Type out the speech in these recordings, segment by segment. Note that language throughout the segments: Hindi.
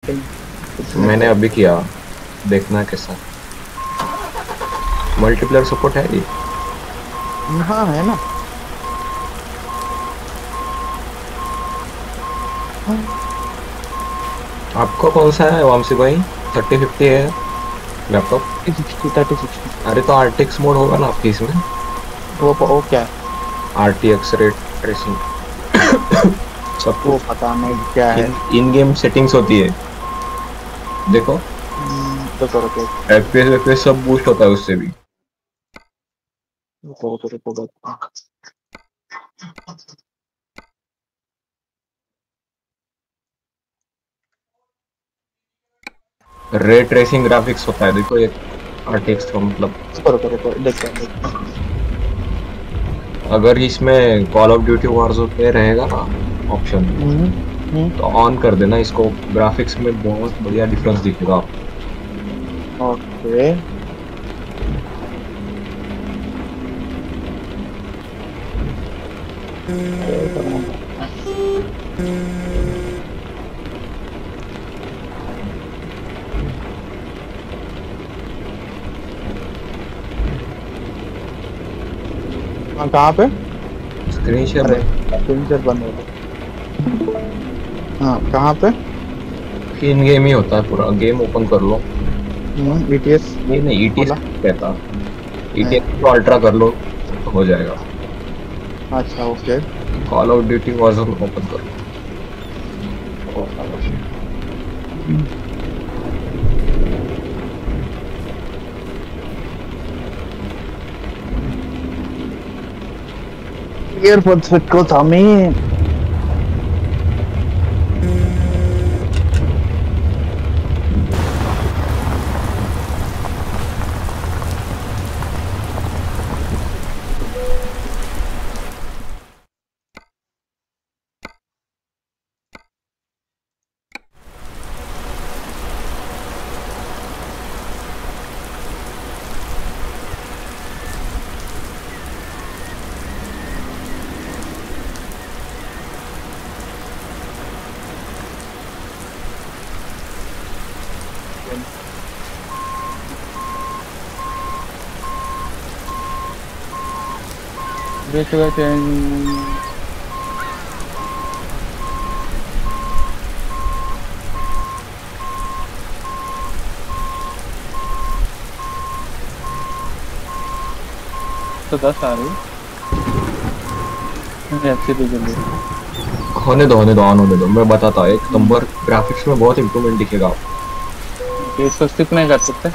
सेटिंग कुछ नहीं मैंने किया। अभी किया, देखना कैसा मल्टीप्लेयर सपोर्ट है ये। हाँ है ना। आपको कौन सा है वामसी भाई? 3050 है लैपटॉप? 3060 3060। अरे तो आरटीएक्स मोड होगा ना आपके इसमें? वो क्या है? आरटीएक्स रेट ट्रेसिंग सब वो कुछ। पता नहीं क्या है। इन गेम सेटिंग्स होती है, देखो। तो करो तो एफपीएस एफपीएस सब बूस्ट होता है उससे भी। करो तो रुको। रे ट्रेसिंग ग्राफिक्स होता है, देखो एक आरटीएक्स का मतलब। करो देखते हैं देखते हैं। अगर इसमें कॉल ऑफ ड्यूटी वॉरज़ोन में रहेगा ना ऑप्शन, हम्म। तो ऑन कर देना इसको। ग्राफिक्स में बहुत बढ़िया डिफरेंस दिखेगा आपको। ओके। हाँ कहाँ पे? स्क्रीन शेयर अरे बंद। स्क्रीन शेयर बंद हो गया। हाँ कहाँ पे? इन गेम ही होता है, पूरा गेम ओपन कर लो। ईटीएस ये नहीं ईटीएस खोला कहता, है। ईटीएस को अल्ट्रा कर लो तो हो जाएगा। अच्छा okay. Call of duty warzone open कर लो। ईयरफोन्स పెట్టుకో సామి. This way can तो 10 आ रही है अच्छी भी जल्दी। होने दो ऑन होने दो, मैं बताता हूँ। एक नंबर ग्राफिक्स में बहुत इंप्रूवमेंट दिखेगा आपको। इसको स्किप नहीं कर सकते?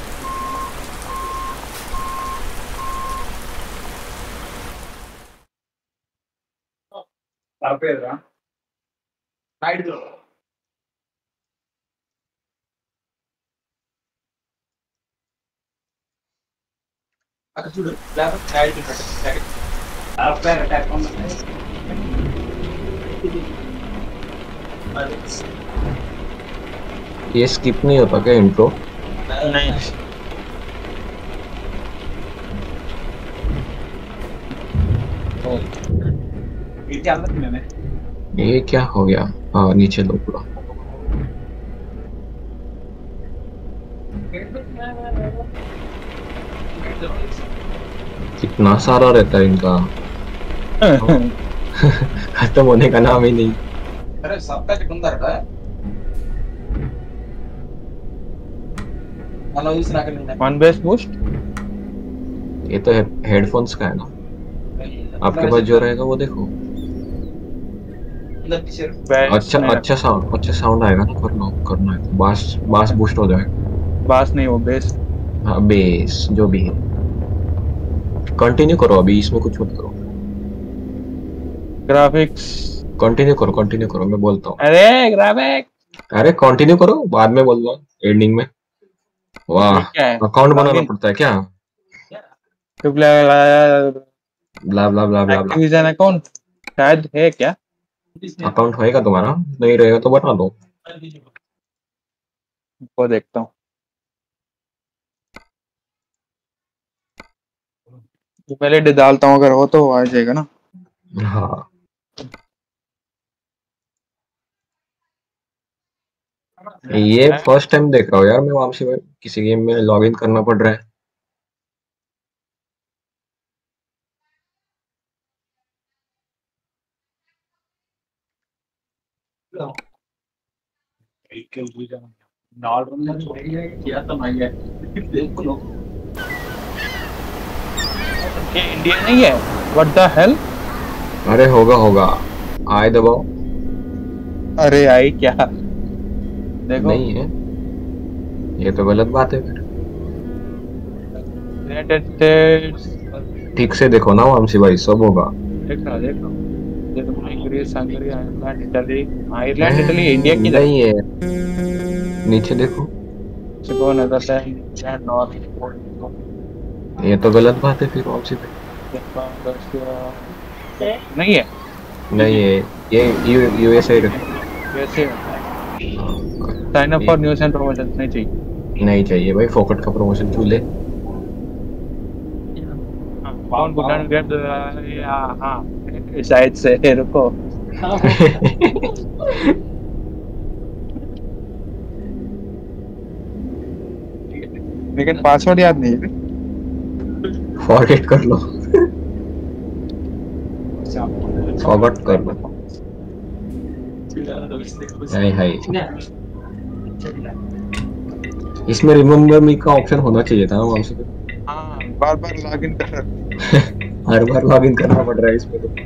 ये स्किप नहीं होता क्या इंट्रो? नहीं ये क्या हो गया? हाँ नीचे लो पूरा। कितना सारा रहता है इनका। खत्म होने का नाम ही नहीं। One base boost. ये तो हेडफोन्स का है ना, आपके पास जो रहेगा वो देखो। बेस अच्छा नहीं अच्छा रखा। साउंड, अच्छा साउंड आएगा ना। कर लो, करना है तो बास बास बूस्ट हो जाएगा। बास नहीं वो बेस। हाँ बेस जो भी है। कंटिन्यू करो, अभी इसमें कुछ मत करो। ग्राफिक्स। कंटिन्यू करो, मैं बोलता हूँ। अरे ग्राफिक अरे कंटिन्यू करो, बाद में बोल दो एंडिंग में। ये वाह। क्या है? अकाउंट बनाना लॉगिन पड़ता है क्या? ब्ला ब्ला ब्ला ब्ला ब्ला। एक्टिविजन अकाउंट शायद है क्या? अकाउंट होएगा तुम्हारा, नहीं रहेगा तो बना दो। वो देखता हूँ। तो पहले डालता हूँ, अगर हो तो आ जाएगा ना। हाँ ये फर्स्ट टाइम देख रहा हूँ यार मैं वापसी में किसी गेम में लॉग इन करना पड़ रहा है। ये इंडिया नहीं है? What the hell? अरे होगा होगा, आए दबाओ। अरे आई क्या? देखो नहीं है, ये तो गलत बात है फिर। United States. ठीक से देखो ना वामसी भाई, सब होगा। देख रहा ये तो Greece, Hungary, Ireland, Italy. Ireland Italy India की नहीं है, नीचे देखो। Mexico, Netherland, North. ये तो गलत बात है फिर वापसी भाई। Japan, Russia. नहीं है। नहीं है, ये यूएसए रखो। वैसे sign up for news and promotion नहीं चाहिए। नहीं चाहिए भाई, फोकट का प्रमोशन चूले। कौन गुड गेट? हाँ शायद से रुको। लेकिन पासवर्ड याद नहीं है। फॉरगेट कर लो, फॉरगेट कर लो। हाय हाय, इसमें रिमेम्बर मी का ऑप्शन होना चाहिए था ना वहां से। हाँ बार बार लॉगिन कर। हर बार लॉगिन करना पड़ रहा है इसमें तो।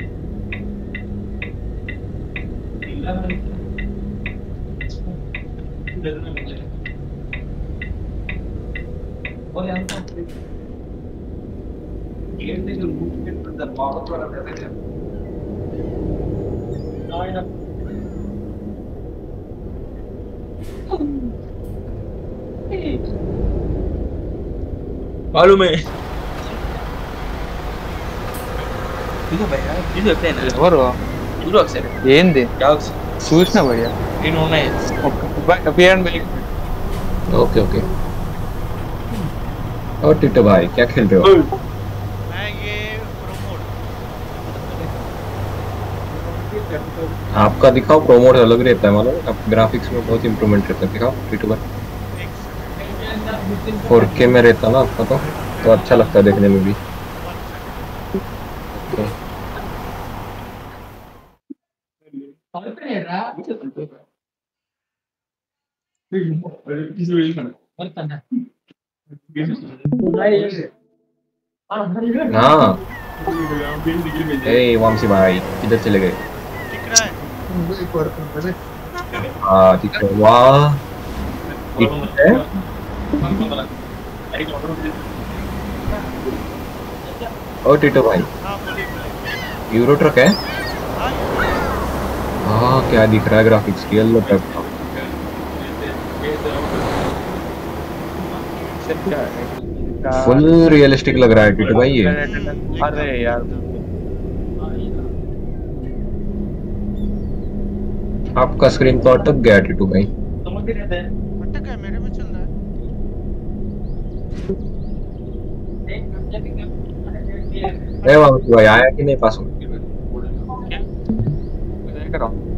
मालूम है ఎవరు ఏంది చూసినా భయ్యా ओके ओके। और टिट्टू भाई क्या खेल रहे हो? मैं ये प्रोमोट। आपका दिखाओ, प्रोमोट अलग रहता है मालूम, आप ग्राफिक्स में बहुत इंप्रूवमेंट रहता है। दिखाओ टिट्टू भाई, 4K में रहता ना आपका तो अच्छा लगता है देखने में भी। हाँ, ए वामसी भाई किधर चले गए? दिख रहा है? हाँ ठीक है, वाह ठीक है। ओ टिट्टू भाई, हाँ बोलिए बोलिए। यूरो ट्रक है। हाँ हाँ क्या दिख रहा है ग्राफिक्स, रियल ट्रक का। फुल रियलिस्टिक लग रहा है टिट्टू भाई ये। अरे यार आपका स्क्रीन तो अटक गया टिट्टू भाई। अटक है, मेरे में चल रहा है। ए वामसी भाई आया कि नहीं पासवर्ड? देख रहा हूँ।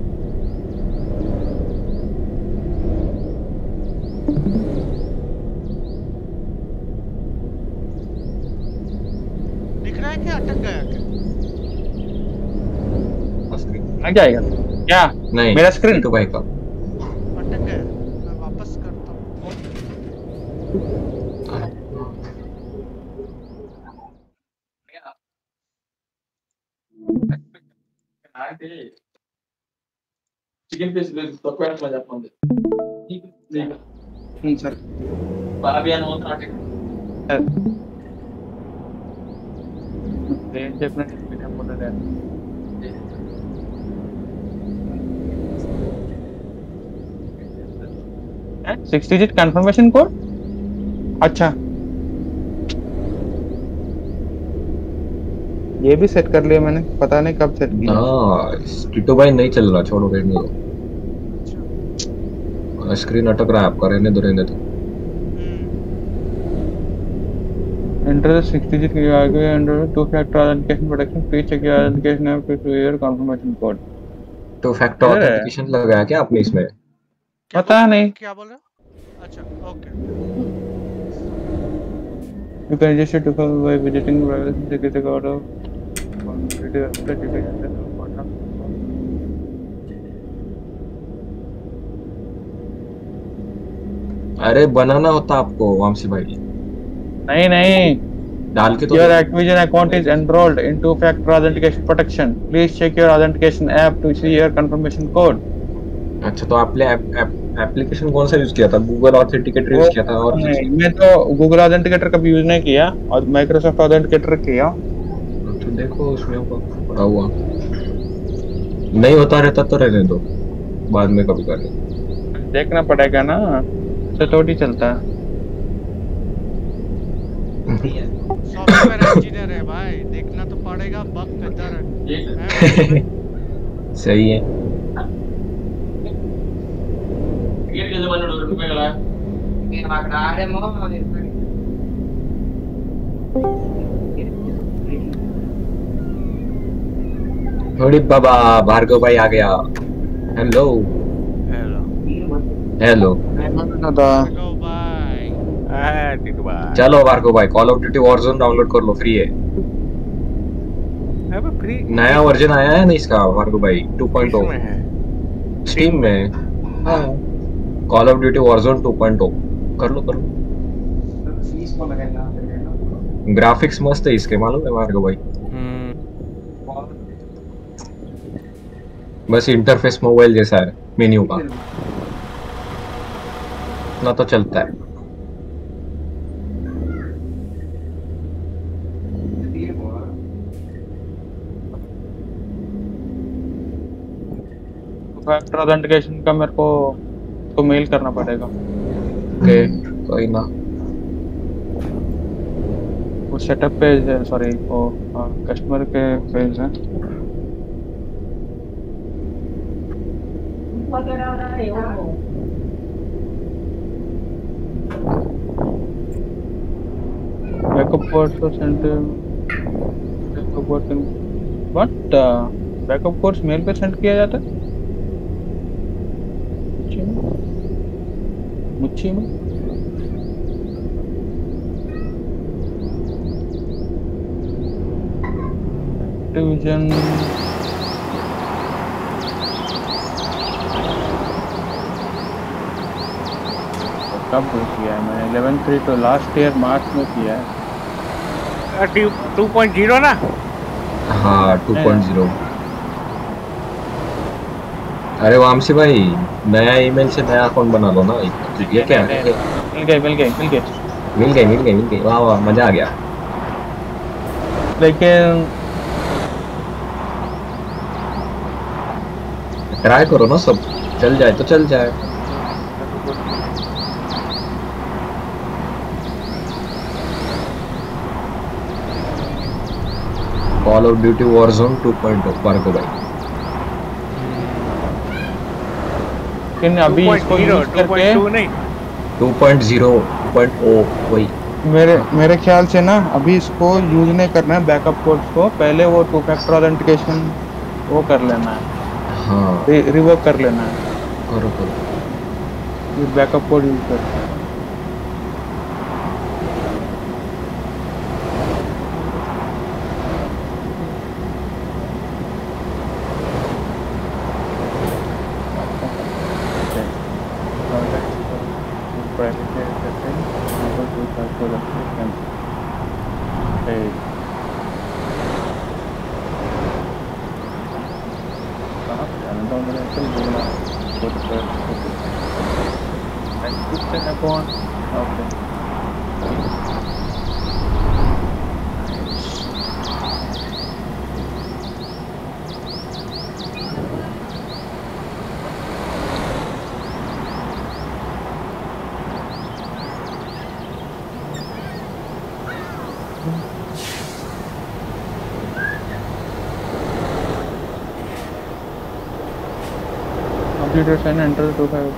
दिख रहा है क्या? अटक गया क्या? आ जाएगा क्या? नहीं, मेरा स्क्रीन टिट्टू भाई का। अटक गया, मैं वापस करता हूँ। Sir six digit confirmation code. अच्छा ये भी सेट कर लिया मैंने, पता नहीं कब सेट किया। टिट्टू भाई नहीं चल रहा, छोड़ो रहने दो। स्क्रीन अटक रहा है आपका, रहने दो रहने दो। Enter the 6-digit आगे under two-factor authentication protection. Please check your authentication app to your confirmation code. तो फैक्टर ऑथेंटिकेशन लगाया क्या आपने इसमें? पता नहीं। क्या बोल रहे हो? अच्छा okay. You can register to call by visiting security guard of community website. You can enter the button. अरे बनाना होता आपको वामसी भाई, नहीं डाल के तो your देखो। Activision account is enrolled in two-factor authentication protection. Please check your authentication app to see your confirmation code. अच्छा तो आपने एप्लीकेशन कौन सा यूज किया था? गूगल ऑथेंटिकेटर वो यूज किया था और कुछ? नहीं, मैं तो गूगल ऑथेंटिकेटर कभी यूज नहीं किया और माइक्रोसॉफ्ट ऑथेंटिकेटर किया। तो देखो उसमें होगा पड़ा हुआ, नहीं होता रहता तो रहने दो, बाद में कभी कर लेंगे। देखना पड़ेगा ना, तो थोड़ी चलता है। सॉफ्टवेयर इंजीनियर है भाई, देखना तो पड़ेगा बग किधर है। सही है। थोड़ी बाबा भार्गव भाई आ गया। हेलो हेलो भार्गव भाई चलो भार्गव भाई, call of duty warzone download कर लो, फ्री है। फ्री नया वर्जन आया है ना इसका भार्गव भाई, 2.0 में है। स्टीम में। हाँ, कॉल ऑफ ड्यूटी वॉरज़ोन 2.0 कर लो कर लो। ग्राफिक्स मस्त है इसके, मालूम है भार्गव भाई। बस इंटरफेस मोबाइल जैसा है मेन्यू का, इतना तो चलता है। फैक्टर ऑथेंटिकेशन का मेरे को मेल करना पड़ेगा। ओके कोई ना। वो सेटअप पेज है, सॉरी वो कस्टमर के पेज है। बैकअप कोड्स को send backup code what backup codes mail पे सेंड किया जाता है मुच्छी में। डिवीजन कब किया है मैंने? 11/3 तो लास्ट ईयर मार्च में किया है। 2.0 ना? हाँ 2.0। अरे वामसी भाई, नया ईमेल से नया अकाउंट बना लो ना। ये क्या है? मिल गई। वाह वाह, मजा आ गया। लेकिन ट्राई करो ना, सब चल जाए तो चल जाए। Call of duty warzone 2.0 Bhargav भाई। लेकिन अभी इसको यूज करके 2.2 नहीं 2.0 वही। मेरे ख्याल से ना अभी इसको यूज नहीं करना है बैकअप कोड्स को, पहले वो टू फैक्टर ऑथेंटिकेशन वो कर लेना है। हाँ रिवोक कर लेना है, करो बैकअप कोड यूज कर। Computers and enter to have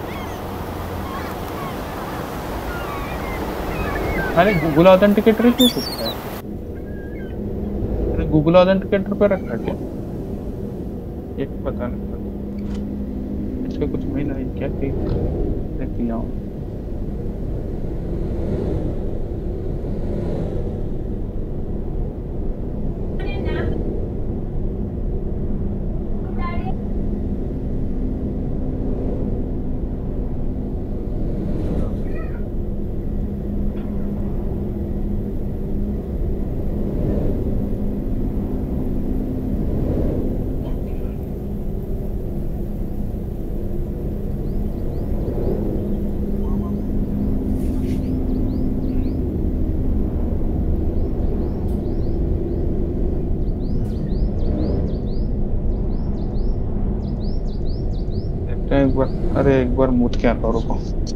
अरे गूगल ऑथेंटिकेटर क्यों पूछता है? अरे गूगल ऑथेंटिकेटर पे रखा क्या? ये पता नहीं। पीछे कुछ मिल रही क्या कि देख लिया हूँ। देखते हैं एक बार। अरे एक बार मूत के आता हूँ, रुको।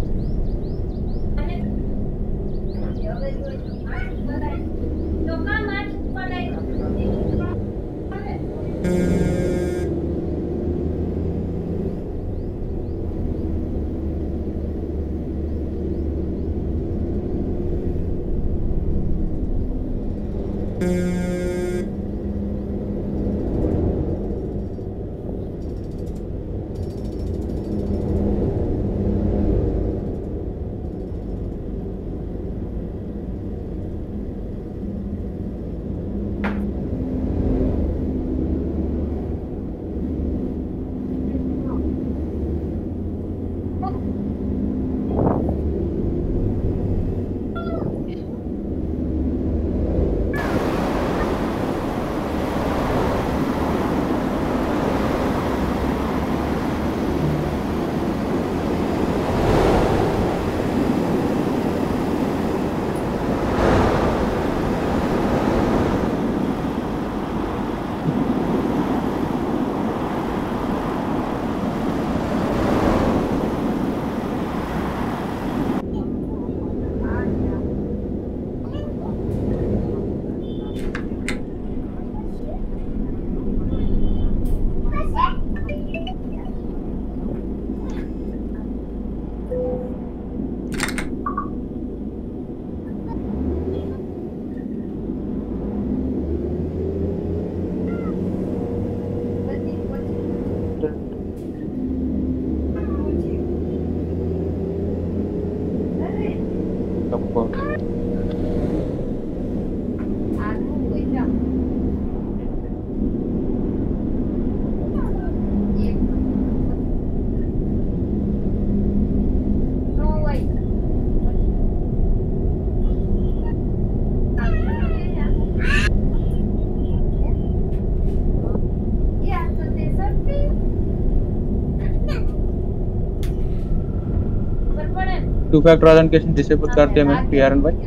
टू फैक्टर ऑथेंटिकेशन डिसेबल कर दिया मैंने पीआरएन भाई।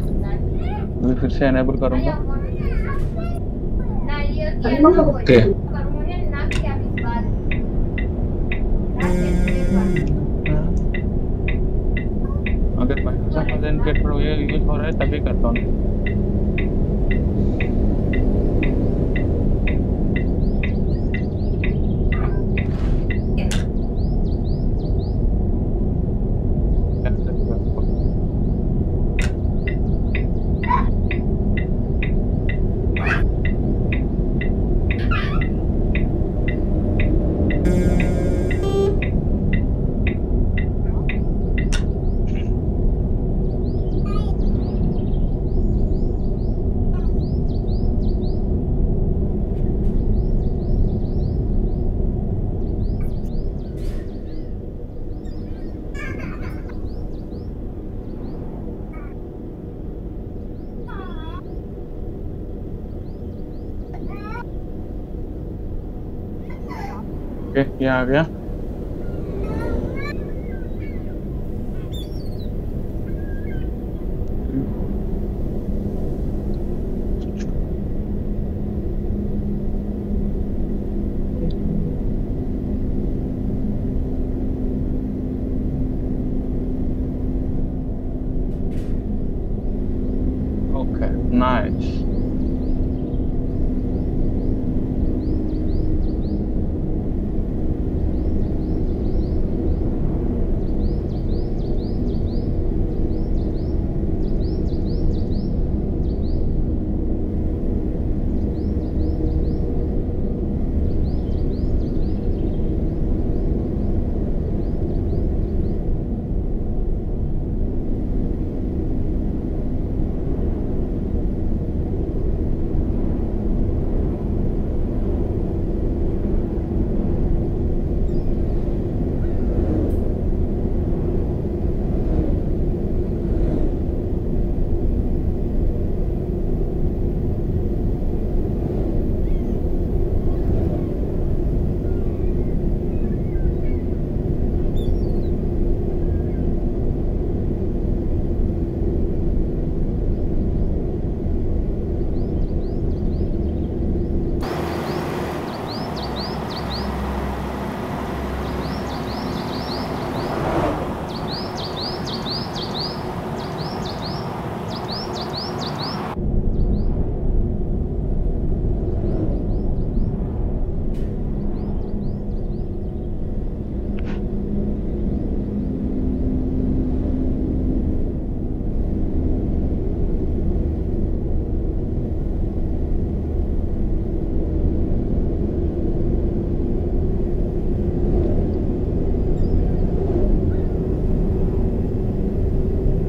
मैं फिर से एनेबल करूंगा। ओके अगर माइक्रोसॉफ्ट ऑथेंटिकेटर यूज हो रहा है तभी करता हूँ। क्या आ गया? Okay, nice.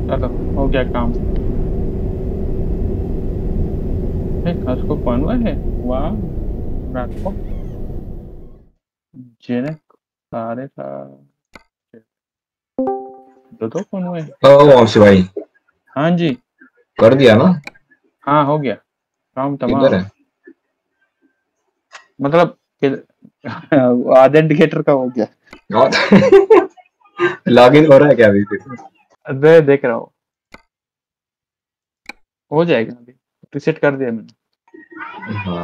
चलो हो गया काम। उसको कौन हुआ है? वाह रात को जेने सारे का दो कौन हुए? ओ वंशी भाई, हाँ जी, कर दिया ना? हाँ हो गया काम किधर तमाम। है? मतलब ऑथेंटिकेटर का हो गया। लॉगिन हो रहा है क्या अभी फिर? अरे देख रहा हूँ, हो जाएगा अभी, रिसेट कर दिया मैंने। हाँ,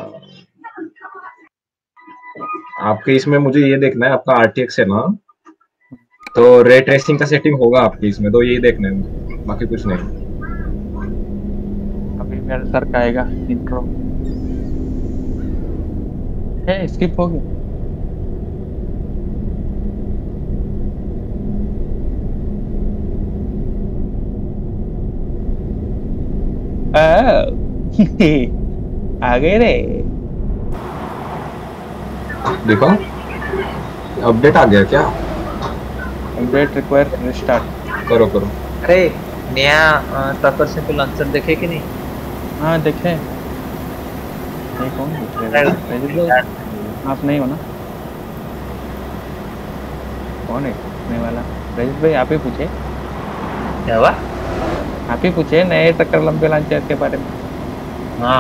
आपके इसमें मुझे ये देखना है, आपका RTX है ना, तो रे ट्रेसिंग का सेटिंग होगा आपके इसमें, तो यही देखना है मुझे, बाकी कुछ नहीं। अभी मेरे सर का आएगा इंट्रो। है स्किप हो गया। आ गए रे। देखो अपडेट आ गया क्या? Update require restart. करो करो। अरे नया ट्रकर से लॉन्चर देखे कि नहीं? हाँ देखे। नहीं कौन देख रहे हैं? आप नहीं हो ना? कौन है पूछने वाला? रजित भाई आप ही पूछे। क्या हुआ? आप ही पूछे नए ट्रकर लंबे लॉन्चर के बारे में। हाँ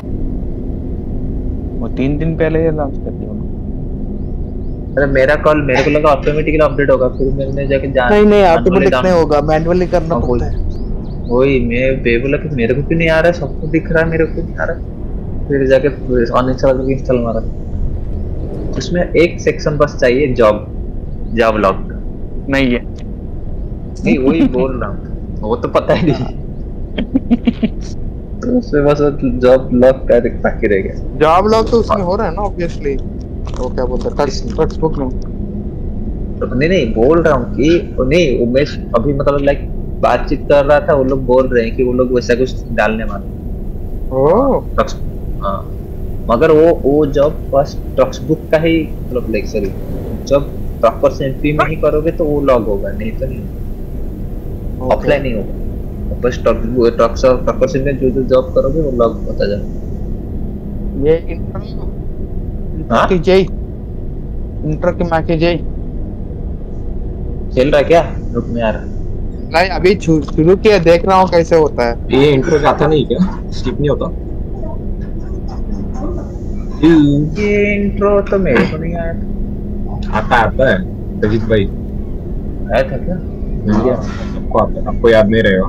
वो 3 दिन पहले लॉन्च कर दिया उन्होंने। अरे मेरा कॉल मेरे को लगा ऑटोमेटिकली अपडेट होगा, फिर मैंने जाके जान नहीं ऑटोमेटिक नहीं होगा, मैन्युअली करना पड़ता है। वही मैं बोला कि मेरे को क्यों नहीं आ रहा है, सबको दिख रहा है, मेरे को नहीं आ रहा है। फिर जाके अनइंस्टॉल करके इंस्टॉल मारा। उसमें एक सेक्शन बस चाहिए, जॉब लॉग। नहीं है। नहीं वही बोल रहा हूँ, वो तो पता ही नहीं। तो उसमें बस जॉब लॉग का बाकी रह गया। जॉब लॉग तो उसमें हो रहा है ना ऑब्वियसली। वो क्या बोलते हैं टेक्स्ट बुक में। तो नहीं बोल रहा हूँ कि नहीं, उमेश अभी मतलब लाइक बातचीत कर रहा था, वो लोग बोल रहे हैं कि वो लोग वैसा कुछ डालने वाले। ओह हाँ मगर वो जॉब बस टेक्स्ट बुक का ही मतलब लाइक सॉरी, जब प्रॉपर सेंट्री में ही करोगे तो वो लॉग होगा, नहीं तो नहीं, ऑफलाइन नहीं होगा। बस प्रॉपर सेंट्री में जो जॉब करोगे वो लॉग होता जाएगा। ये इंटर की इंटर की माँ की जय चल रहा है क्या? रुक में यार, नहीं अभी शुरू किया, देख रहा हूँ कैसे होता है। ये इंट्रो आता नहीं क्या? स्किप नहीं होता? ये इंट्रो तो मेरे को नहीं आया था। आता है रजित भाई, आया था क्या? सबको आता है, आपको याद नहीं रहेगा।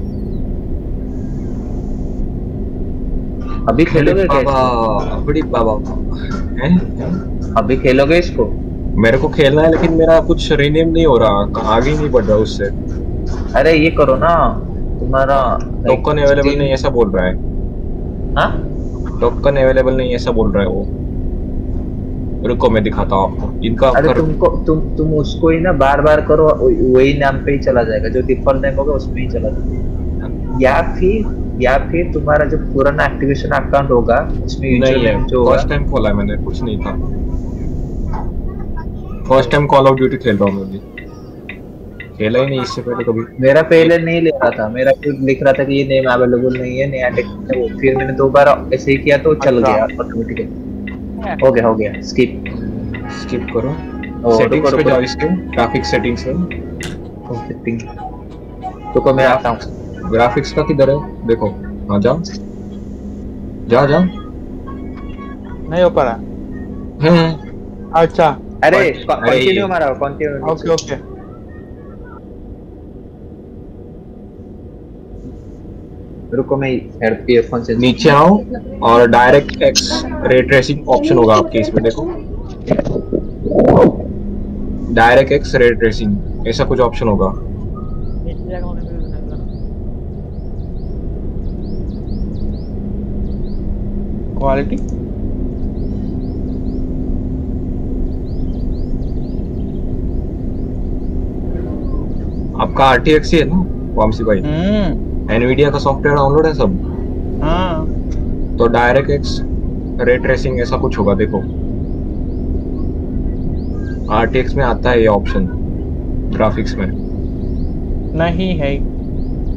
अभी खेलोगे बाबा, बड़ी बाबा हैं? अभी खेलोगे इसको? मेरे को खेलना है लेकिन मेरा कुछ रीनेम नहीं हो रहा, आगे ही नहीं बढ़ रहा उससे। अरे ये करो ना, तुम्हारा टोकन अवेलेबल नहीं ऐसा बोल रहा है। हाँ टोकन अवेलेबल नहीं ऐसा बोल रहा है वो। रुको मैं दिखाता हूँ आपको इनका। अरे तुम उसको ही ना बार बार करो, वही नाम पे ही चला जाएगा, जो डिफॉल्ट नेम होगा उसमें ही चला जाएगा। या फिर तुम्हारा जो पुराना एक्टिवेशन अकाउंट होगा उसमें नहीं है, जो फर्स्ट टाइम खोला है मैंने, कुछ नहीं था। First time call of duty खेल रहा हूँ मैं भी, खेला ही नहीं इससे पहले कभी। मेरा पहले नहीं ले रहा था, मेरा फिर लिख रहा था कि ये नेम अवेलेबल नहीं है, नया टेक्स्ट है वो। फिर मैंने 2 बार ऐसे ही किया तो चल गया ऑटोमेटिकली। हो गया स्किप करो। सेटिंग्स पे जाओ, इसके ग्राफिक्स सेटिंग्स में। सेटिंग तो मैं आता हूँ। ग्राफिक्स का किधर है देखो। हाँ जाओ नहीं हो पा रहा है। अच्छा अरे कंटिन्यू मारो, कंटिन्यू। ओके रुको मैं ईयरफोन से नीचे आओ और direct X ray tracing option होगा आपके इसमें, देखो डायरेक्ट एक्स रे ट्रेसिंग ऐसा कुछ ऑप्शन होगा। क्वालिटी आपका RTX ही है ना वामसी भाई? एनवीडिया का सॉफ्टवेयर डाउनलोड है सब। हाँ तो डायरेक्ट एक्स रे ट्रेसिंग ऐसा कुछ होगा, देखो RTX में आता है ये ऑप्शन, ग्राफिक्स में नहीं है।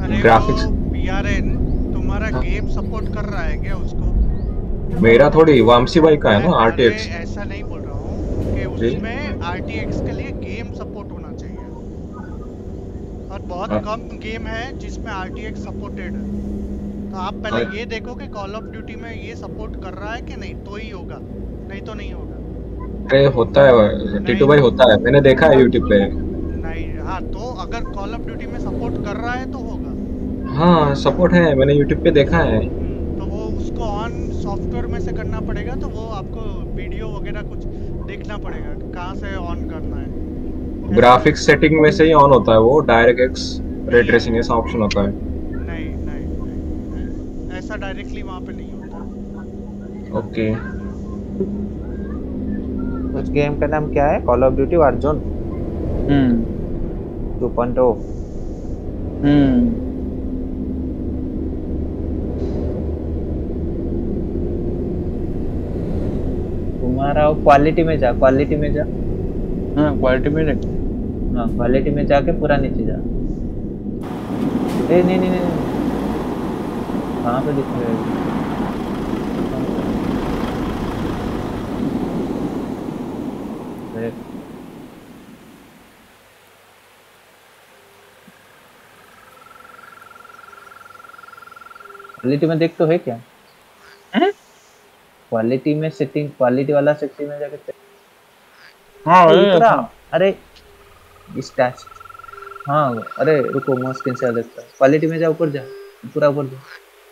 अरे ग्राफिक्स वो PRN तुम्हारा हाँ। गेम सपोर्ट कर रहा है क्या उसको? मेरा थोड़ी वामसी भाई का है ना अरे RTX। ऐसा नहीं बोल रहा हूँ कि जी उसमें RTX के लिए गेम सपोर्ट होना चाहिए, और बहुत अ- कम गेम है जिसमें RTX सपोर्टेड है। तो आप पहले अ- ये देखो कि कॉल ऑफ ड्यूटी में ये सपोर्ट कर रहा है कि नहीं, तो ही होगा, नहीं तो नहीं होगा। अरे होता है टीटू नहीं भाई, होता है, मैंने देखा है यूट्यूब पे। नहीं, हाँ तो अगर कॉल ऑफ ड्यूटी में सपोर्ट कर रहा है तो होगा। हाँ सपोर्ट है, मैंने यूट्यूब पे देखा है। तो वो उसको ऑन सॉफ्टवेयर में से करना पड़ेगा, तो वो आपको वीडियो वगैरह कुछ देखना पड़ेगा कहाँ से ऑन करना है। ऐसा ग्राफिक्स सेटिंग में से ही ऑन होता है वो, डायरेक्ट एक्स रे ट्रेसिंग ऐसा ऑप्शन होता है। नहीं नहीं नहीं, ऐसा डायरेक्टली वहाँ पे नहीं होता। ओके उस गेम का नाम क्या है? Call of duty warzone hmm 2.0। Hmm तुम्हारा क्वालिटी में जा, क्वालिटी में जा। हाँ क्वालिटी में देख। हाँ क्वालिटी में जाके पूरा नीचे जा। ए नहीं नहीं नहीं, कहाँ पे दिख रहा है? देख। क्वालिटी में देख तो है क्या? क्वालिटी में सेटिंग, क्वालिटी वाला सेक्शन में जाके हाँ उतरा। अरे इस टैच, हाँ अरे रुको, मैं स्क्रीन से देखता हूँ। क्वालिटी में जा, ऊपर जा, पूरा ऊपर जा।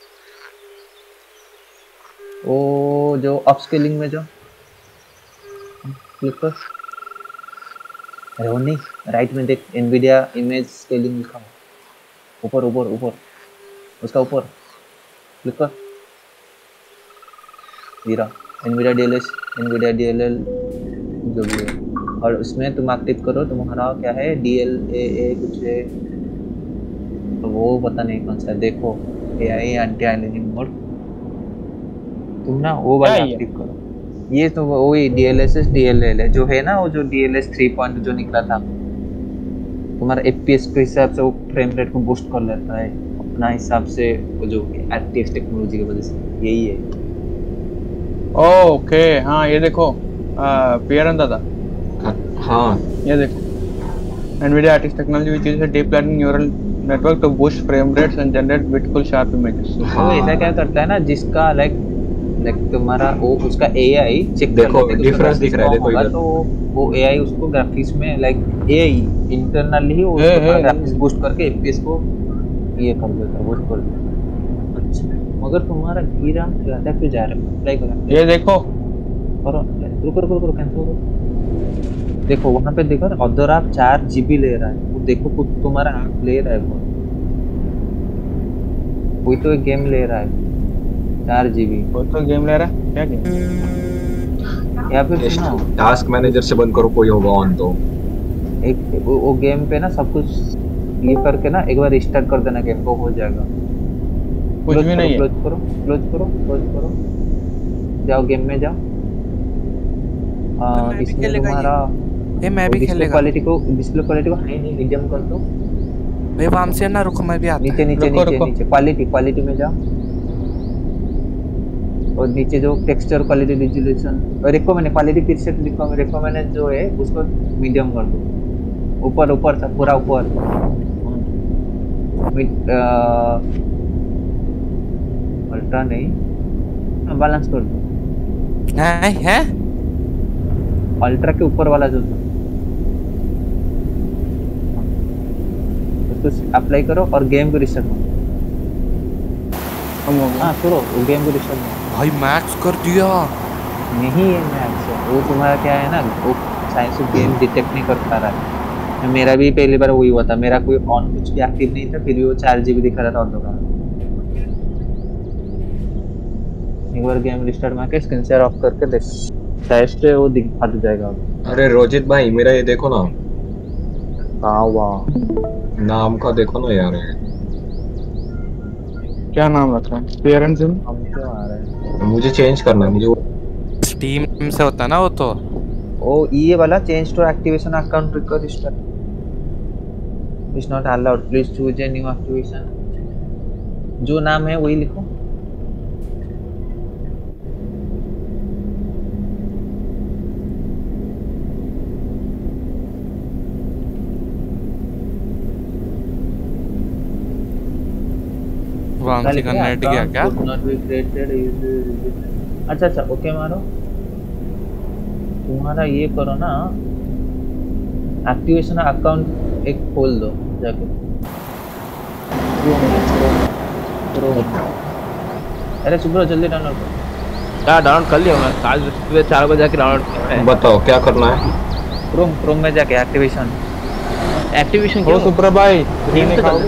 ओ जो अपस्केलिंग में जाओ, क्लिक कर। अरे वो नहीं, राइट में देख, एनवीडिया इमेज स्केलिंग लिखा है, ऊपर ऊपर ऊपर, उसका ऊपर क्लिक कर। हीरा एनवीडिया DLL जो भी है, और उसमें तुम एक्टिव करो। तुम्हारा क्या है, DLAA कुछ है, तो वो पता नहीं कौन सा है। देखो AI एंटी अलियासिंग मोड, तुम ना वो वाला क्या ये? एक्टिव करो। ये तो वही DLSS DLL है जो है ना, वो जो DLS 3 जो निकला था, तुम्हारा FPS के हिसाब से वो फ्रेम रेट को बूस्ट कर लेता है अपना हिसाब से, वो जो RTX टेक्नोलॉजी की वजह से, यही है। ओके हाँ ये देखो PRN दादा, हाँ ये देखो NVIDIA RTX technology which uses deep learning neural network to boost frame rates and generate beautiful sharp images। वो ऐसा क्या करता है ना, जिसका लाइक तुम्हारा वो उसका AI चेक कर देखो लेता है, डिफरेंस दिख रहा है, देखो इधर। तो वो AI उसको ग्राफिक्स में लाइक AI इंटरनली ही वो है, उसको है, ग्राफिक्स बूस्ट करके FPS को ये कर देता है, बूस्ट कर देता है। अच्छा मगर तुम्हारा धीरा ज्यादा क्यों जा रहा है? अप्लाई करो, ये देखो और रुको रुको रुको, कैंसिल करो। देखो वहां पे देखो ना, अदर आप 4 GB ले रहा है, वो देखो कुछ तुम्हारा आप ले रहा है वो, कोई तो एक गेम ले रहा है 4 GB, वो तो गेम ले रहा है, क्या गेम? या फिर सुनो, टास्क मैनेजर से बंद करो, कोई होगा ऑन तो। एक वो गेम पे ना सब कुछ ये करके ना एक बार रिस्टार्ट कर देना गेम को, हो जाएगा। कुछ भी नहीं है। क्लोज करो क्लोज करो क्लोज करो, जाओ गेम में जाओ। मैं भी इसमें खेलेगा तुम्हारा ये मैं भी डिस्प्ले खेलेगा क्वालिटी को हाई नहीं मीडियम कर दो। भाई वहां से ना, रुको मैं भी आता नीचे नीचे रुको, नीचे रुको। नीचे क्वालिटी में जाओ, और नीचे जो टेक्सचर क्वालिटी रिजोल्यूशन और रिकमेंड क्वालिटी प्रीसेट रिकमेंड जो है उसको मीडियम कर दो, ऊपर ऊपर सब पूरा ऊपर। अल्ट्रा नहीं, बैलेंस कर दो, है अल्ट्रा के ऊपर वाला जो था उसको अप्लाई करो और गेम को रिस्टार्ट करो। कम हो गया। हाँ करो, वो गेम को रिस्टार्ट करो। भाई मैक्स कर दिया। नहीं है मैक्स, वो तुम्हारा क्या है ना, वो साइंस गेम डिटेक्ट नहीं कर पा रहा है। मेरा भी पहली बार वही हुआ था, मेरा कोई ऑन कुछ भी एक्टिव नहीं था, फिर भी वो 4 GB दिखा रहा था ऑन का। एक बार गेम रिस्टार्ट मार के स्क्रीन शेयर ऑफ करके देख, शायद से वो दिखा जाएगा। अरे रोजित भाई मेरा ये देखो ना, कहाँ हुआ? नाम का देखो ना यार। क्या नाम रखा है? पेरेंट्स हम क्यों आ रहे हैं? मुझे चेंज करना है, मुझे स्टीम से होता ना वो तो। ओ ये वाला change to activation account request is not allowed, please choose a new activation जो नाम है वही लिखो। वामसी का नेट गया क्या? अच्छा अच्छा ओके मारो। तुम्हारा ये करो ना, एक्टिवेशन अकाउंट एक खोल दो जाके। अरे सुब्रो जल्दी डाउनलोड करो। क्या डाउनलोड कर लिया मैं? काल सुबह 4 बजे जाके डाउनलोड किया है। बताओ क्या करना है? क्रोम में जाके एक्टिवेशन क्यों? सुब्रो भाई गेम तो खाओगे?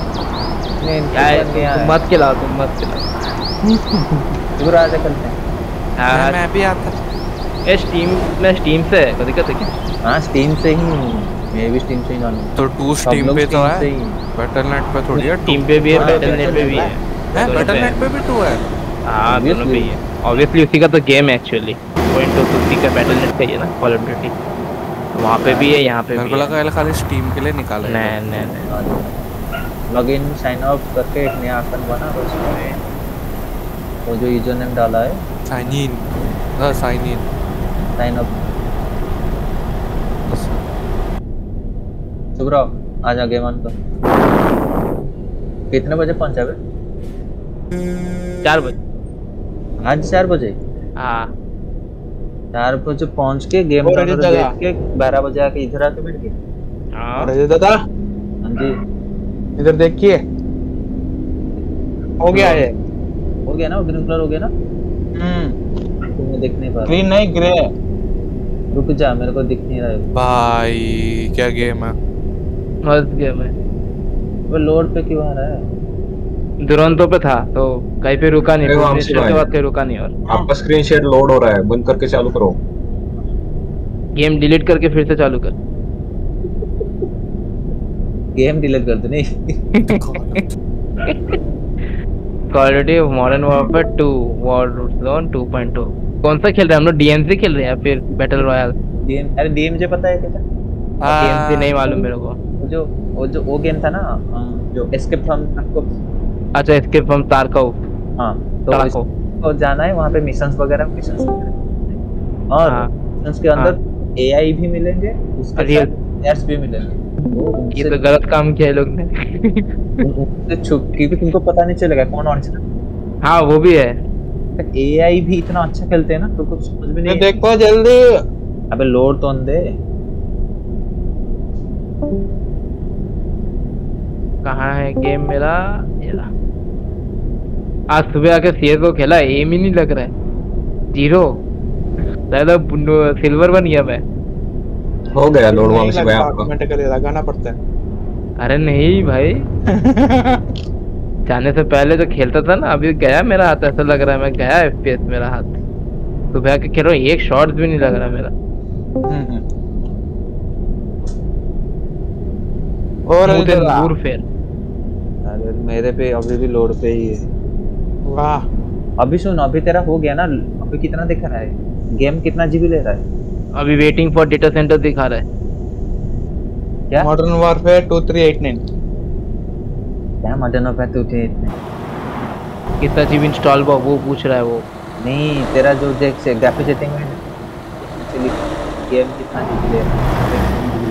तुम मत खिलाओ, तुम मत खिलाओ। सुब्रो आजा करते हैं। हाँ मैं भी आता। ये स्टीम से है, कोई दिक्कत है क्या? हाँ स्टीम से ही, मैं भी स्टीम से ही डाउनलोड। तो 2 स्टीम पे तो है, बैटलनेट पे थोड़ी है। स्टीम पे भी है, बैटलनेट पे भी है। बैटलनेट पे भी 2 है। हाँ दोनों पे ही है। ऑब्वियसली उसी का तो गेम है एक्चुअली। पॉइंट ऑफ उसी का बैटलनेट का ही है ना, कॉल ऑफ ड्यूटी। वहाँ पे भी है, यहाँ पे मेरे भी को है। लगा ये खाली स्टीम के लिए निकाला है। नहीं लॉगिन साइन अप करके एक नया अकाउंट बना, उसमें वो जो यूजर नेम डाला है sign in, sign up. Subro आजा गेम ऑन कर। कितने बजे पहुंचा बे? 4 बजे। आज 4 बजे? हाँ 4 बजे पहुंच के गेम और डाउनलोड दादा। देख के 12 बजे आके इधर आके बैठ गए। हाँ अरे दादा हाँ जी इधर देखिए, हो गया है। हो गया ना, वो ग्रीन कलर हो गया ना। तुम्हें दिख नहीं पा रहा। ग्रीन नहीं ग्रे। रुक जा, मेरे को दिख नहीं रहा है। भाई क्या गेम है। मस्त गेम है। वो लोड पे क्यों आ रहा है? दुरंतो पे था तो कहीं पे रुका नहीं, अरे वामसी भुवनेश्वर के भाई। बाद कहीं रुका नहीं। और आपका स्क्रीन शेयर लोड हो रहा है, बंद करके चालू करो। गेम डिलीट करके फिर से चालू कर। गेम डिलीट कर दो नहीं। Call of duty modern warfare 2 war zone 2.2। कौन सा खेल रहे हैं हम लोग? डीएमसी खेल रहे हैं या फिर बैटल रॉयल? अरे डीएमजे पता है क्या? डीएमसी नहीं मालूम मेरे को। वो गेम था ना, जो एस्केप फ्रॉम तारकोव। अच्छा एस्केप फ्रॉम तारकोव। हाँ तो तारकोव। इसको जाना है, वहाँ पे मिशंस वगैरह और हाँ। मिशंस के अंदर एआई भी मिलेंगे, उसके अरे साथ प्लेयर्स भी मिलेंगे। ये तो गलत काम किया है लोग ने। उनसे छुप, क्योंकि तुमको पता नहीं चलेगा कौन ओरिजिनल। हाँ वो भी है। एआई भी इतना अच्छा खेलते हैं ना, तो कुछ समझ में नहीं। देखो जल्दी। अबे लोड तो दे। कहाँ है गेम मेरा? ये रहा। आज सुबह आके सीएस को खेला, एम ही नहीं लग रहा है, 0। दादा सिल्वर बन गया मैं। हो गया लोड नहीं वामसी भाई लगता, आपका। मिनट के लिए लगाना पड़ता है। अरे नहीं भाई, जाने से पहले जो खेलता था ना, अभी गया मेरा हाथ, ऐसा लग रहा है मैं गया एफपीएस मेरा हाथ। सुबह आके खेल रहा हूँ, एक शॉट भी नहीं लग रहा मेरा। और Smooth and warfare। अरे मेरे पे अभी भी लोड पे ही है। वाह अभी सुन, अभी तेरा हो गया ना, अभी कितना दिखा रहा है? गेम कितना जीबी ले रहा है? अभी वेटिंग फॉर डेटा सेंटर दिखा रहा है। क्या मॉडर्न वॉरफेयर 2389। क्या मॉडर्न ऑफ है तुझे? कितना जीबी इंस्टॉल हुआ वो पूछ रहा है वो। नहीं तेरा जो देख से ग्राफिक सेटिंग में गेम कितना जीबी ले रहा है?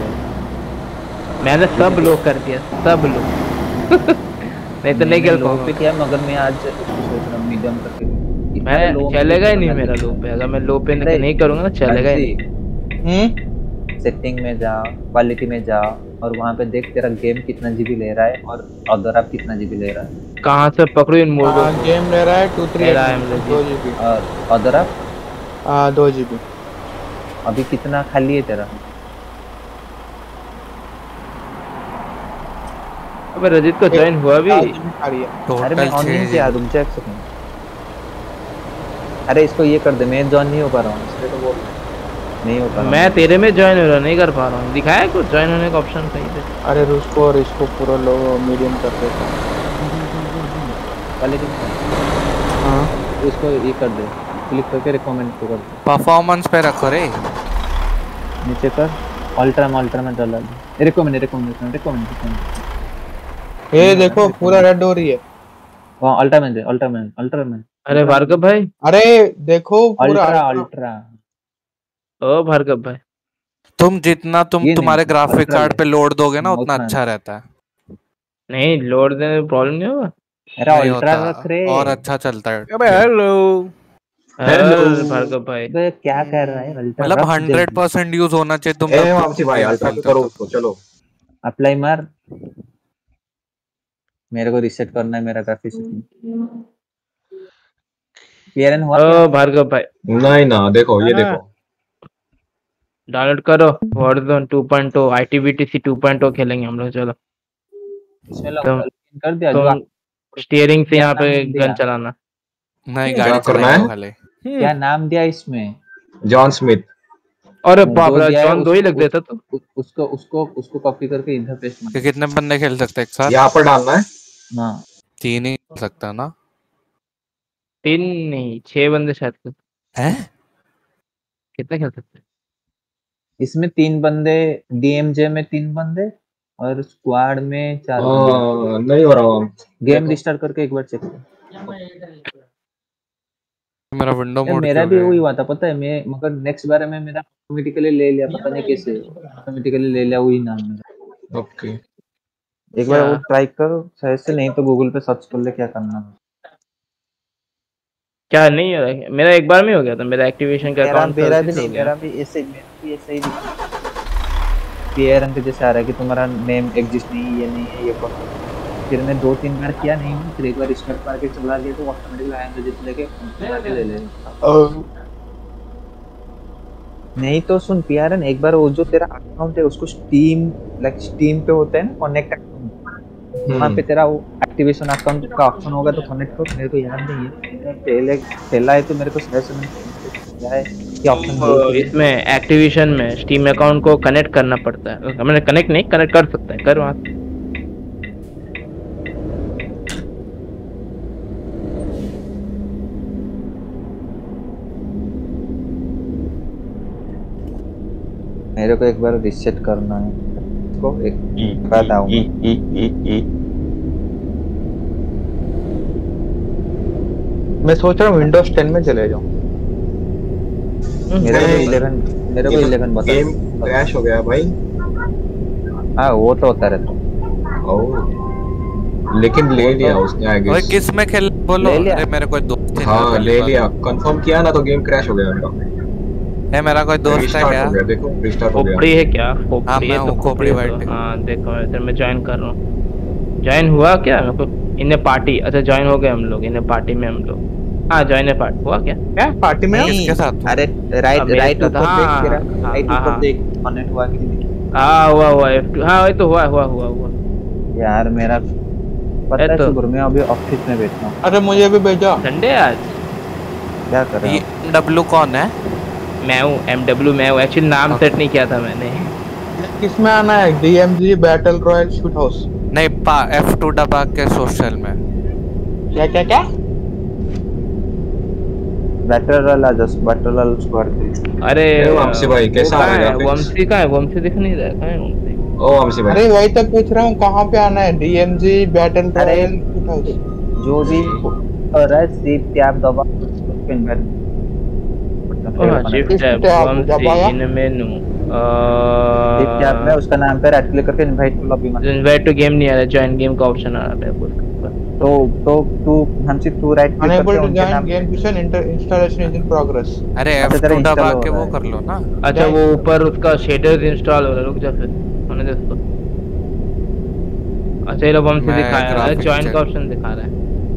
मैंने सब लोग कर दिया, सब लोग। नहीं तो नहीं खेल लो पे पाऊंगा किया, मगर मैं आज सोच रहा हूँ मीडियम करके। इतना मैं। low चलेगा ही में नहीं करना मेरा चाहिए। लो पे। अगर मैं लो पे अरे, नहीं करूंगा ना चलेगा ही नहीं। सेटिंग में जा, क्वालिटी में जा, और वहाँ पे देख तेरा गेम कितना जीबी ले रहा है और अदर आप कितना जीबी ले रहा है। कहाँ से पकड़ू इन मोडों को? गेम ले रहा है मेरा है 2389 मतलब 2 GB। और अदर आप 2 GB। अभी कितना खाली है तेरा? अबे रजित को ज्वाइन हुआ भी? आ रही है। अरे मैं टोटल ऑन नहीं 6 किया, रुक जा एक सेकंड। अरे इसको ये कर दे, मैं जॉइन नहीं हो पा रहा हूँ इसलिए तो बोल रहा हूँ। नहीं हो पा रहा मैं तेरे में ज्वाइन हो रहा नहीं कर पा रहा हूँ। दिखाया कुछ ज्वाइन होने का ऑप्शन कहीं पे? अरे उसको और इसको पूरा लो मीडियम कर देता हूँ। क्वालिटी हाँ इसको ये कर दे, क्लिक करके रिकमेंड को कर दे, परफॉर्मेंस पे रखो रे। नीचे कर अल्ट्रा में डाल दे। रिकमेंड ये देखो पूरा रेड हो रही है। वहाँ अल्ट्रामैन अरे भार्गव भाई, अरे देखो पूरा अल्ट्रा अल्ट्रा ओ भार्गव भाई, ये तुम्हारे नहीं, ग्राफिक अल्ट्रा कार्ड ले। पे लोड दोगे ना उतना उतना अच्छा रहता है। नहीं लोड देने में प्रॉब्लम नहीं होगा। अरे नहीं अल्ट्रा होता रख रे। और अच्छा चलता है। अबे हेलो अरे भार्गव भाई, बे क्या कर रहा है अल्ट्रा मतलब रख जल्दी। 100% यूज होना चाहिए तुम ए तब वामसी भाई गेम अल्ट्रा पे खेलते करो हो उसको, चलो। अप्लाई मार। मेरे को रिसेट करना है मेरा ग्राफिक्स सेटिंग। पीआरएन हुआ क्या? ओ भार्गव भाई, नहीं ना, देखो ये देखो। डाउनलोड करो वॉरज़ोन 2.0, आईटीबीटीसी 2.0 खेलेंगे हम लोग। चलो इसमें लॉग तुम इन कर दिया जो तुम स्टीयरिंग से क्या यहाँ पे नाम दिया? गन चलाना। नहीं क्या गाड़ी करना चलाएंगे है? वो खाली। क्या नाम दिया इसमें? John Smith. अरे बाप जो रे, दिया है जॉन 2 ही लग देता तो। उसको कॉपी करके इधर पेस्ट कि मार। कितने बंदे खेल सकते हैं एक साथ? यहाँ पर डालना है। हाँ 3 ही खेल सकता ना? 3 नहीं 6 बंदे शायद। हैं? कितने खेल सकते हैं? इसमें 3 बंदे, डीएमजे में 3 बंदे और स्क्वाड में 4 बंदे। नहीं हो रहा। गेम रिस्टार्ट करके एक बार चेक कर। मेरा विंडो मोड मेरा क्यों भी गया? वही हुआ था पता है, मैं मगर नेक्स्ट बार में मेरा ऑटोमेटिकली ले लिया, पता नहीं कैसे ऑटोमेटिकली ले लिया वही नाम मेरा। ओके एक बार वो क्या? ट्राई करो शायद से, नहीं तो गूगल पे सर्च कर ले क्या करना है। क्या नहीं हो रहा है? मेरा एक बार में हो गया था, मेरा एक्टिवेशन का अकाउंट मेरा भी नहीं, मेरा भी ऐसे ही पीआरएन के जैसे आ रहा है कि तुम्हारा नेम एग्जिस्ट नहीं, ये नहीं है, ये कौन। फिर मैं 2-3 बार किया नहीं, फिर एक बार स्टार्ट करके चला लिया तो ऑटोमेटिकली आएंगे जिस लेके ले ले। नहीं तो सुन पीआरएन, एक बार वो जो तेरा अकाउंट है उसको स्टीम पे होता है ना कनेक्ट अकाउंट, वहाँ पे तेरा वो एक्टिवेशन अकाउंट का ऑप्शन होगा तो कनेक्ट करो। मेरे को याद नहीं है, पहला है तो मेरे को सजेशन है कि ऑप्शन इसमें एक्टिवेशन में स्टीम अकाउंट को कनेक्ट करना पड़ता है। मैंने कनेक्ट नहीं, कनेक्ट कर सकता है, कर वहाँ से। मेरे को एक बार रीसेट करना है इसको, एक बताऊंगा। मैं सोच रहा हूँ विंडोज 10 में चले जाऊँ। मेरे को 11 बता। गेम क्रैश हो गया भाई। हाँ वो तो होता रहता। लेकिन ले लिया उसने आगे। ओए किस में खेल बोलो? ले लिया। अरे मेरे कोई दोस्त है। हाँ ले लिया, कंफर्म किया ना तो गेम क्रैश हो गया मेरा। है मेरा कोई दोस्त है रिस्टार्ट क्या? हो गया, देखो रिस्टार्ट हो खोपड़ी गया। है क्या? खोपड़ी हाँ, है मैं तो हूँ, खोपड़ी खोपड़ी है तो। वाइट। हाँ देखो इधर मैं ज्वाइन कर रहा हूँ। ज्वाइन हुआ क्या? मेरे को इन्हें पार्टी, अच्छा ज्वाइन हो गए हम लोग इन्हें पार्टी में। हम लोग हाँ ज्वाइन है पार्टी हुआ क्या? क्या पार्टी में? किसके साथ? अरे राइट ऊपर देख तेरा, राइट ऊपर देख कनेक्ट हुआ कि नहीं। हाँ हुआ F2, हाँ वही तो हुआ। यार मेरा पता है तो- शुक्र, मैं अभी ऑफिस में बैठा हूँ। अरे मुझे भी भेजा। संडे आज। क्या कर रहा ये हूँ? डब्लू कौन है? मैं हूँ MW, मैं हूँ। एक्चुअली नाम सेट नहीं किया था मैंने। किसमें आना है? DMG battle royale shoot house. नहीं F2 दबा के सोशल में। क्या? बैटल रॉयल स्क्वाड खेल। अरे वंशी भाई कैसा वो कहाँ आएगा है? फिक्स? वंशी कहाँ है? वंशी दिख नहीं रहा है, कहाँ है वंशी? ओ वंशी भाई अरे वही तो पूछ रहा हूँ कहाँ पे आना है? DMG बैटल अरे रॉयल शूट हाउस। जो भी कर रहा है सिर्फ टैब दबा उसको इन्वाइट। शिफ्ट टैब वंशी इन मेनू सिर्फ टैब में उसका नाम पे राइट क्लिक करके इनवाइट टू लॉबी में। इनवाइट टू गेम नहीं आ रहा, ज्वाइन गेम का ऑप्शन आ रहा है उसके ऊपर। तो तू हमसे तू राइट क्लिक Unable करके to उनके join नाम game session, installation is in progress. अरे अच्छा, तेरा F2 दबा install के हो वो रहा कर लो ना। अच्छा वो ऊपर उसका शेडर्स इंस्टॉल हो रहा है, रुक जा फिर होने दे उसको। अच्छा ये लो वंशी मैं दिखा रहा है, graphics ज्वाइन check- का ऑप्शन दिखा रहा है।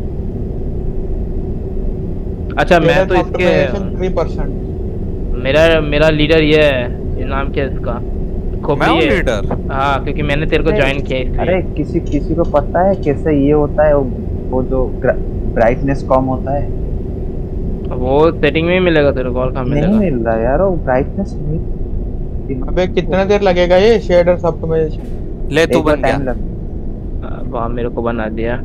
अच्छा मैं तो Shader इसके optimization 3%. मेरा लीडर ये है, ये नाम क्या है इसका? मैं खोपड़ी हूँ है। लीडर। हाँ क्योंकि मैंने तेरे को ज्वाइन किया इसलिए। अरे किसी को पता है कैसे ये होता है? वो जो ब्राइटनेस कम होता है वो सेटिंग में ही मिलेगा तेरे को, और कहाँ नहीं मिलेगा? मिल रहा यार, वो ब्राइटनेस नहीं। अबे कितना देर लगेगा ये शेडर ऑप्टिमाइजेशन? ले तू एक बार बन गया। टाइम लग वाह मेरे को बना दिया।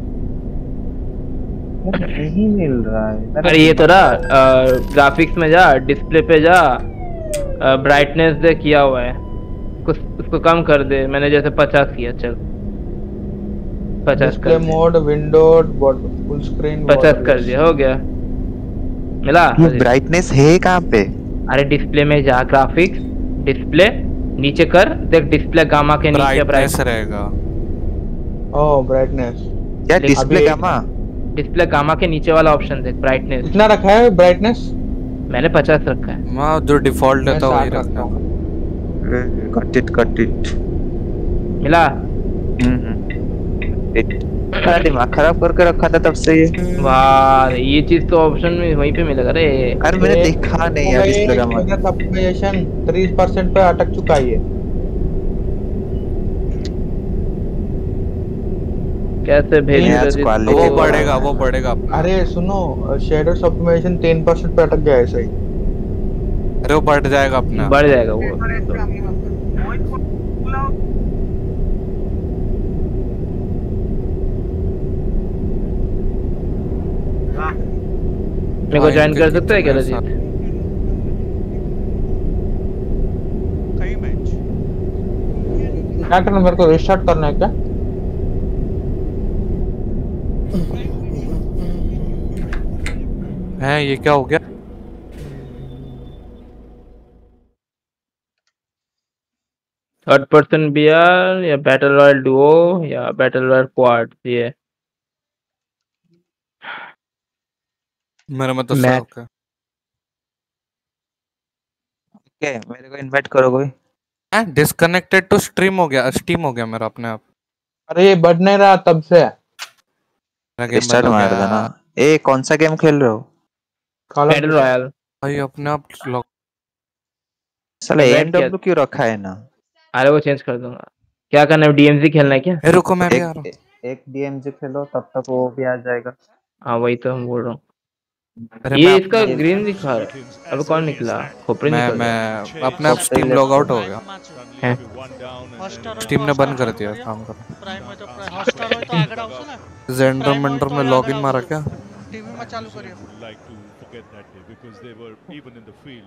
नहीं मिल रहा है। अरे ये तो रहा, ग्राफिक्स में जा, डिस्प्ले पे जा, ब्राइटनेस दे किया हुआ है, उसको कम कर दे। मैंने जैसे 50 किया। चल 50 डिस्प्ले कर दिया, मोड, विंडो, फुल स्क्रीन, 50 कर दिया, हो गया। मिला? ये ब्राइटनेस है कहाँ पे? अरे डिस्प्ले में जा, ग्राफिक्स, डिस्प्ले, नीचे कर देख, डिस्प्ले गामा के नीचे ब्राइटनेस रहेगा। ओह ब्राइटनेस, क्या लिख- डिस्प्ले अभी- गामा? डिस्प्ले गामा के नीचे वाला ऑप्शन देख, ब्राइटनेस। कितना रखा है ब्राइटनेस? मैंने 50 रखा है। मैं जो डिफॉल्ट मैं देता हूँ वही 60 रखता रखता हूँ। हूँ। Cut it. मिला? मेरा दिमाग खराब करके रखा था तब से ये। वाह, ये चीज तो ऑप्शन में वहीं पे मिलेगा रे। अरे मैंने देखा नहीं यार डिस्प्ले गामा। ऑप्टिमाइजेशन 30% पे अटक चुका है ये। कैसे भेज नहीं, रहे आज थे? quality वो तो- बढ़ेगा, वो बढ़ेगा। अरे सुनो, शेडोस ऑप्टिमाइजेशन 10% पे अटक गया है सही। अरे वो बढ़ जाएगा अपना। बढ़ जाएगा वो। मेरे को ज्वाइन कर सकते हैं क्या रजीत? कहीं मैच क्या करना, मेरे को रिस्टार्ट करना है क्या? है ये क्या हो गया? थर्ड पर्सन बीआर या बैटल रॉयल डुओ या बैटल रॉयल क्वाड, ये मेरे में तो मैं- सब का। ओके, मेरे को इनवाइट करो कोई। डिस्कनेक्टेड टू स्ट्रीम हो गया, स्टीम हो गया मेरा अपने आप। अरे ये बढ़ नहीं रहा तब से। मेरा गेम रिस्टार्ट बंद हो मार गया। देना। ए कौन सा गेम खेल रहे हो? Battle royale. भाई अपने आप लॉक। साला Invite एमडब्ल्यू क्यों रखा है ना? अरे वो चेंज कर दूंगा। क्या करना है, डीएमजी खेलना है क्या? ए रुको मैं भी आ रहा हूँ। एक डीएमजी खेलो तब तक वो भी आ जाएगा। हाँ वही तो हम बोल रहा हूँ। अरे ये मैं इसका अपने- ग्रीन दिखा रहा है। अब कौन निकला? खोपड़ी मैं निकल गया। मैं अपने आप स्टीम लॉग आउट हो गया। हैं? स्टीम ने बंद कर दिया काम करना। प्राइम में तो हॉटस्टार होय तो आगड આવશે ને जेंडर मेंडर में लॉगिन मारा क्या? टीवी में चालू करियो like to forget that day because they were even in the field.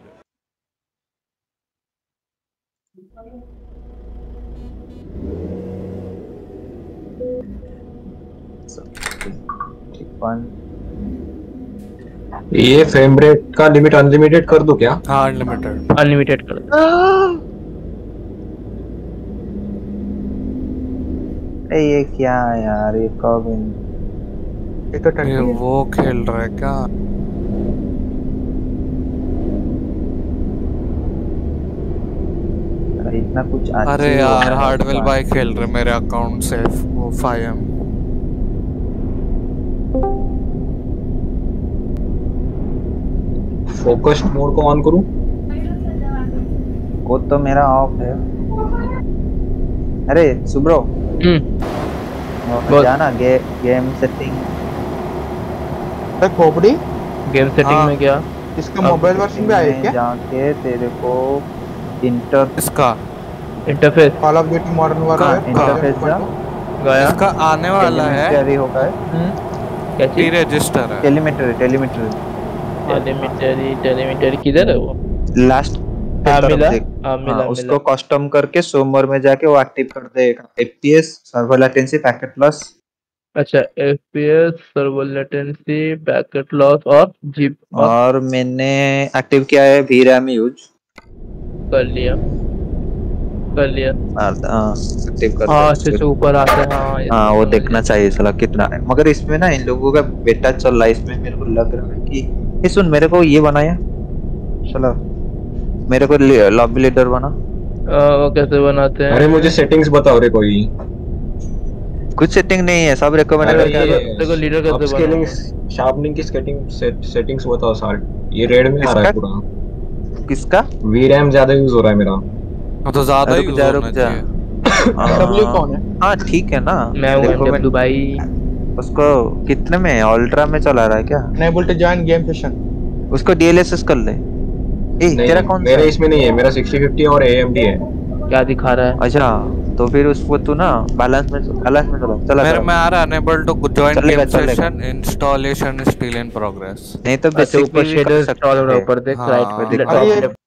ये फ्रेम रेट का लिमिट अनलिमिटेड कर दो क्या? हाँ अनलिमिटेड। अनलिमिटेड कर दो। अरे ये क्या है यार, ये कब ये तो ये टंकी है। वो खेल रहा है क्या? इतना कुछ अच्छा अरे ही यार होगा। हार्डवेल भाई खेल रहे मेरे अकाउंट से वो 5M। फोकस्ड मोड को ऑन करूं? वो तो मेरा ऑफ है। अरे सुब्रो, बोल। जाना गेम सेटिंग। अरे खोपड़ी, गेम सेटिंग हाँ। में क्या? इसका मोबाइल वर्जन भी आया है क्या? जाके तेरे को इंटर इसका interface call of duty modern warfare interface जा, गया। इसका आने वाला है। टेलीमेट्री होगा क्या प्री चीज? रजिस्टर है। टेलीमेट्री टेलीमीटर किधर है वो? लास्ट हाँ मिला। देख। हाँ मिला हाँ, उसको मिला। कस्टम करके सोमवार में जाके वो एक्टिव कर देगा। FPS, server latency, packet loss. अच्छा, FPS, server latency, packet loss और जीप और मैंने एक्टिव किया है VRAM यूज। कर लिया। एक्टिव कर हाँ अच्छा अच्छा, ऊपर आता है। हाँ ये हाँ वो समझ देखना चाहिए साला कितना है। मगर इसमें ना इन लोगों का बेटा चल रहा है, इसमें मेरे को लग रहा है कि ये सुन, मेरे को ये बनाया चलो, मेरे को लॉबी लीडर बना। वो कैसे बनाते हैं? अरे मुझे सेटिंग्स बताओ रे कोई। कुछ सेटिंग नहीं है, सब रिकमेंडेड अरे है। देखो लीडर कैसे अपस्केलिंग, बनाना? शार्पनिंग की सेटिंग्स बताओ सारे। ये रेड में आ रहा है किसका? पूरा। किसका? VRAM ज्यादा यूज हो रहा है मेरा। वो तो ज्यादा रुक यूज जा, होना रुक जा। चाहिए। डब्ल्यू कौन है? हाँ ठीक है ना। मैं हूँ देखो एमडब्ल्यू भाई। उसको कितने में अल्ट्रा में चला रहा है क्या? Unable to join game session. उसको DLSS कर ले। ए तेरा कौन सा मेरे है? इसमें नहीं है, मेरा 6050 और AMD है। क्या दिखा रहा है? अच्छा तो फिर उसको तू ना बैलेंस में चला मेरे में आ रहा है अनेबल टू जॉइन चलेगा, गेम चलेगा। Session, installation still in progress. नहीं तो अच्छा बेसिक ऊपर भी शेडर कर इंस्टॉल हो रहा है, ऊपर देख हाँ। राइट पे देख। अरे ये टॉप।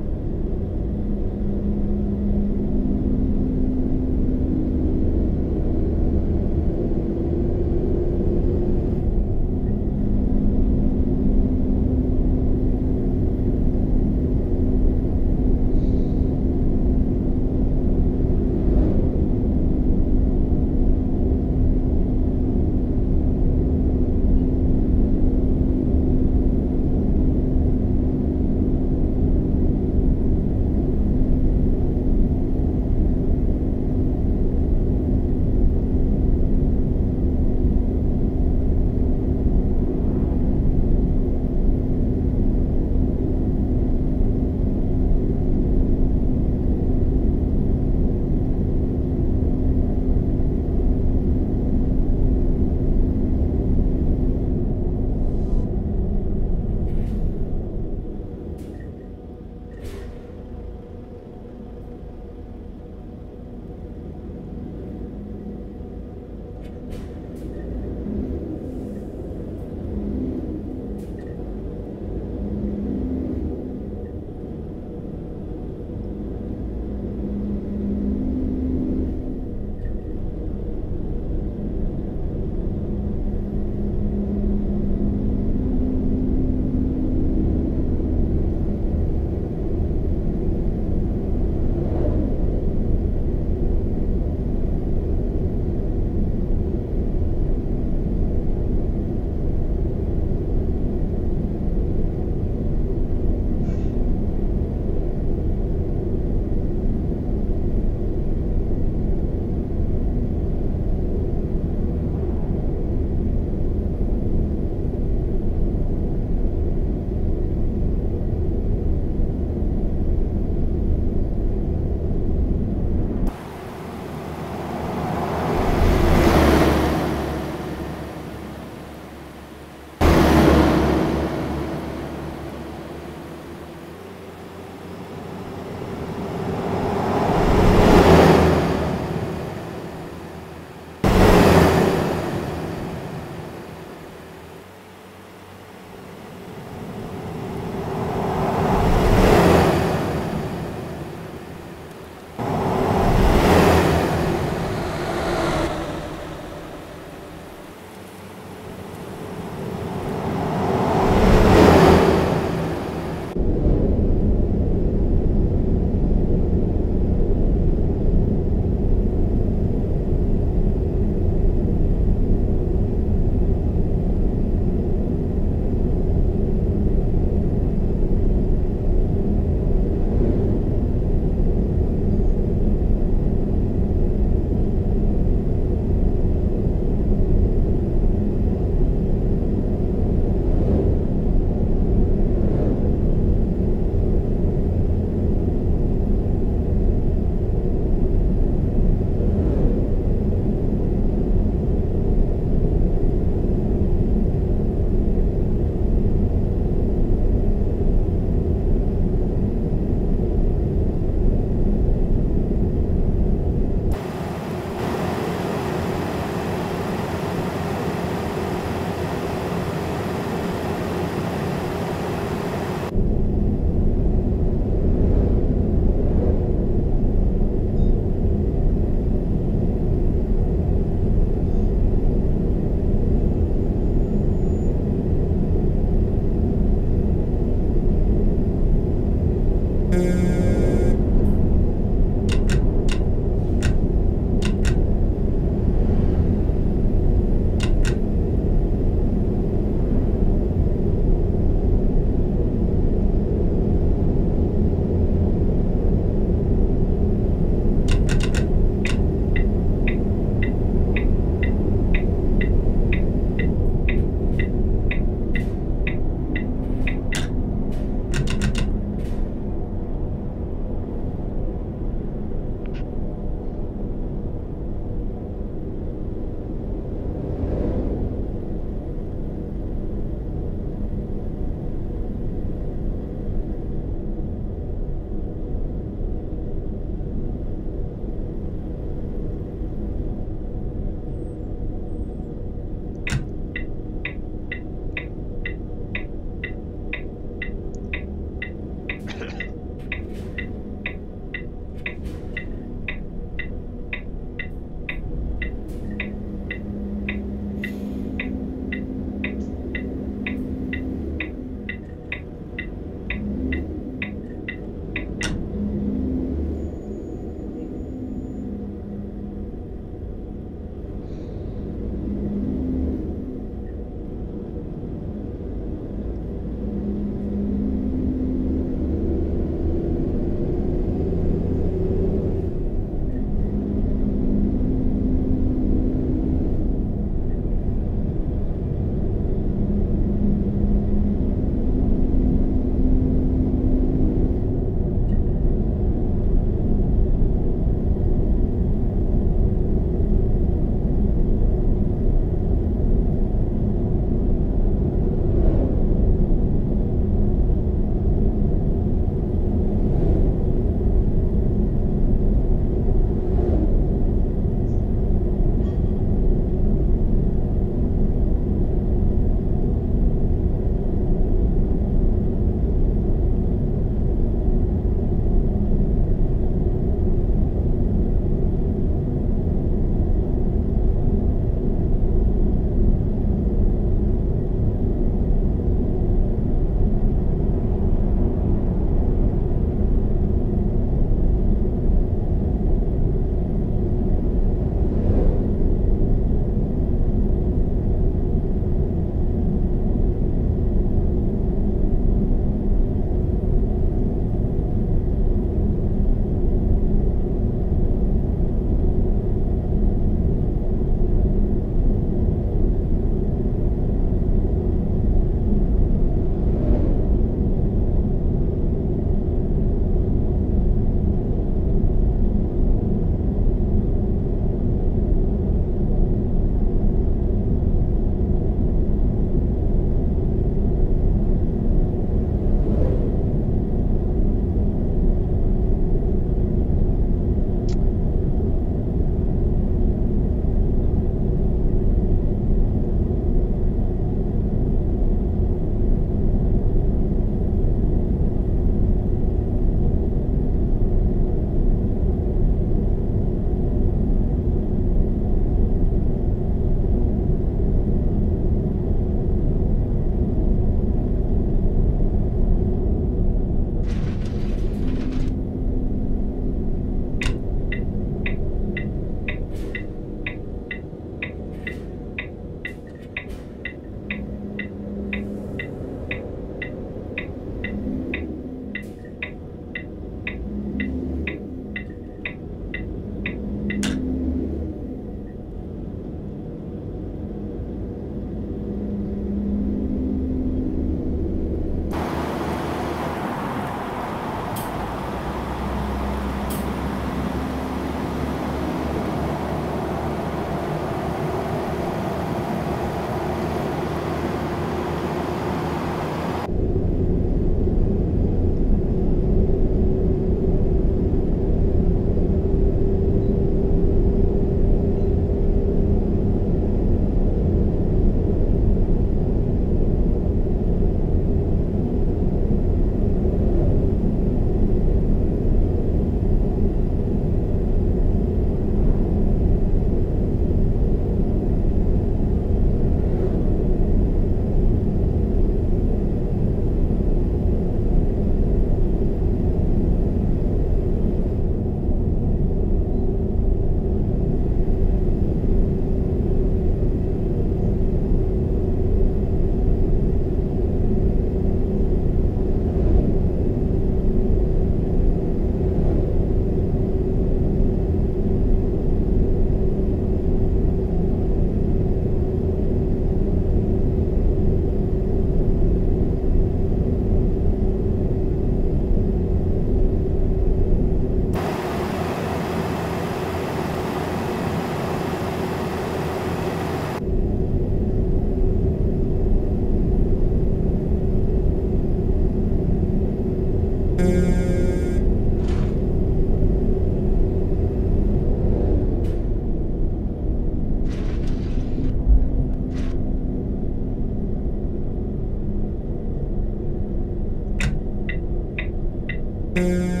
है।